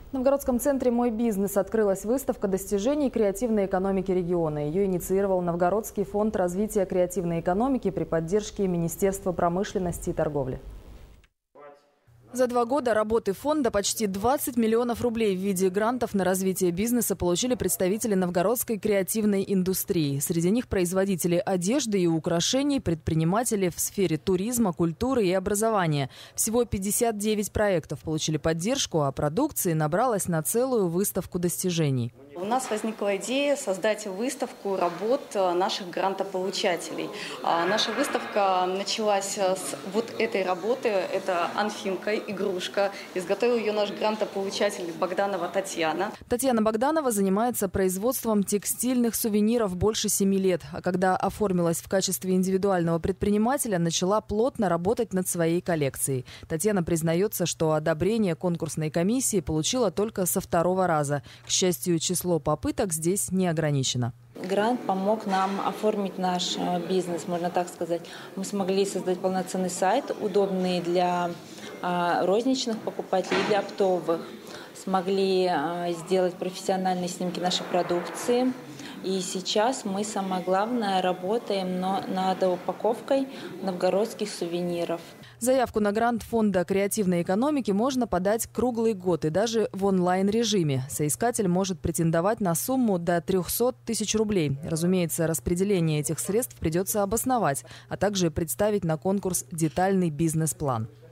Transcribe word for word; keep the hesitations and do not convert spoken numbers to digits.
В Новгородском центре «Мой бизнес» открылась выставка достижений креативной экономики региона. Ее инициировал Новгородский фонд развития креативной экономики при поддержке Министерства промышленности и торговли. За два года работы фонда почти двадцать миллионов рублей в виде грантов на развитие бизнеса получили представители новгородской креативной индустрии. Среди них производители одежды и украшений, предприниматели в сфере туризма, культуры и образования. Всего пятьдесят девять проектов получили поддержку, а продукции набралось на целую выставку достижений. У нас возникла идея создать выставку работ наших грантополучателей. Наша выставка началась с вот этой работы. Это Анфимка, игрушка. Изготовил ее наш грантополучатель Богданова Татьяна. Татьяна Богданова занимается производством текстильных сувениров больше семи лет. А когда оформилась в качестве индивидуального предпринимателя, начала плотно работать над своей коллекцией. Татьяна признается, что одобрение конкурсной комиссии получила только со второго раза. К счастью, число попыток здесь не ограничено. Грант помог нам оформить наш бизнес, можно так сказать. Мы смогли создать полноценный сайт, удобный для розничных покупателей и для оптовых. Смогли сделать профессиональные снимки нашей продукции. И сейчас мы, самое главное, работаем над упаковкой новгородских сувениров. Заявку на грант фонда креативной экономики можно подать круглый год и даже в онлайн-режиме. Соискатель может претендовать на сумму до трёхсот тысяч рублей. Разумеется, распределение этих средств придется обосновать, а также представить на конкурс детальный бизнес-план.